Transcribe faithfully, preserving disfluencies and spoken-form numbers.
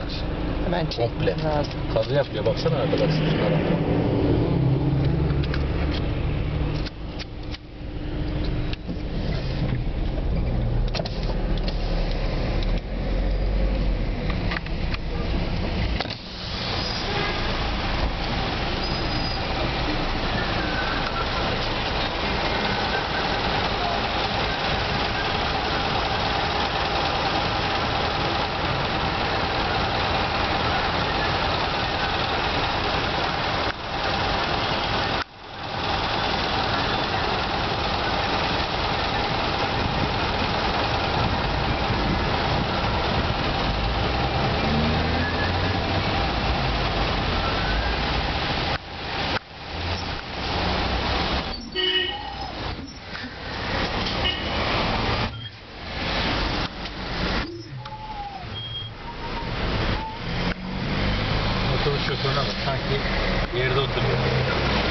Hemen Komple. çekmem lazım. Kazı yapıyor. Baksana arkadaşlar şunlara. Motorun şoförüne bak, sanki yerde oturuyor.